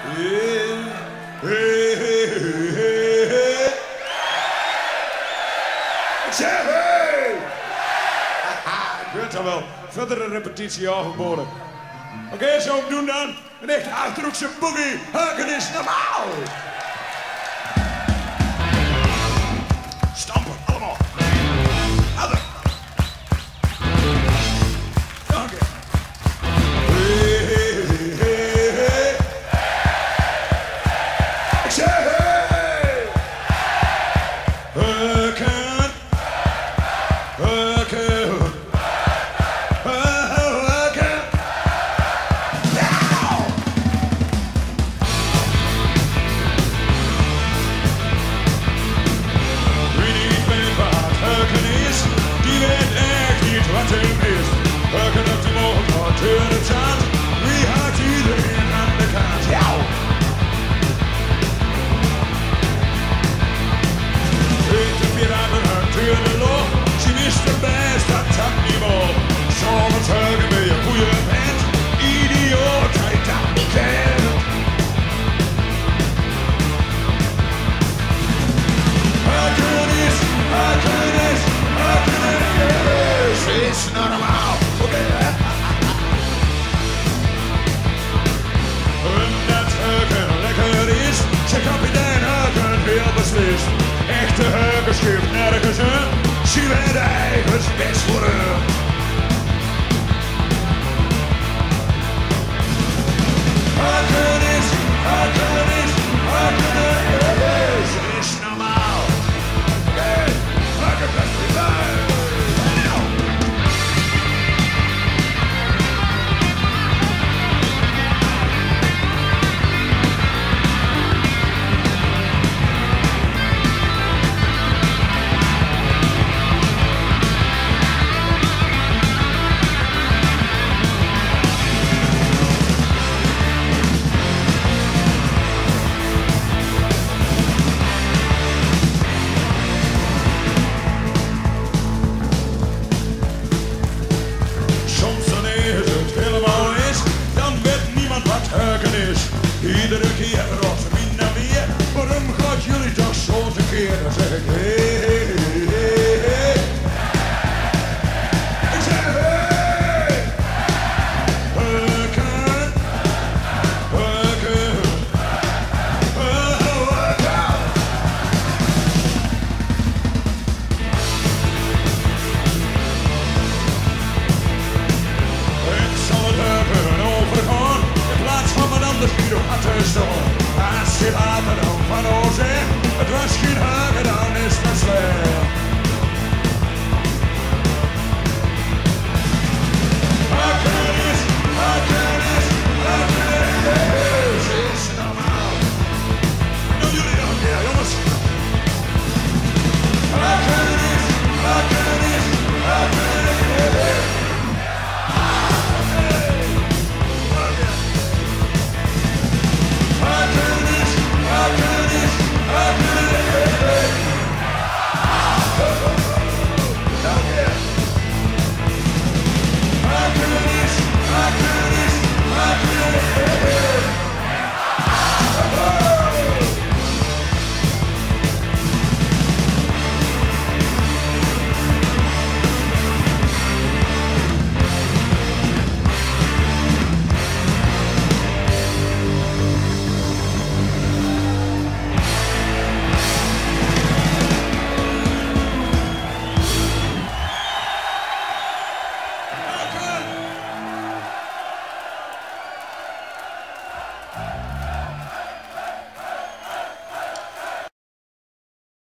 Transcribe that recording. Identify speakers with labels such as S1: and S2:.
S1: Ik zeg hey! Ik weet dat wel. Verdere repetitie aangeboden. Oké, zo doen dan. Een echt Achterhoekse boogie. Haken is normaal. Stampen, allemaal. Hadden. Dank je. Ik zeg hey! Haken. Haken. Echte heukers geeft nergens een. Zie wij de eigens best voor hun. Haken is, haken is, haken is. Het is normaal. Oké, haken best niet bij. Iedere keer rolt ze minder weer. Waarom gaat jullie toch zo tekeer? Dan zeg ik hey, hey, hey, hey. Ik zeg hey. Haken. Haken. Haken. Ik zal het hebben overgaan. In plaats van wat anders hier op te staan. Als je later dan van ons zegt, het was geen haken, dan is het slecht. Haken.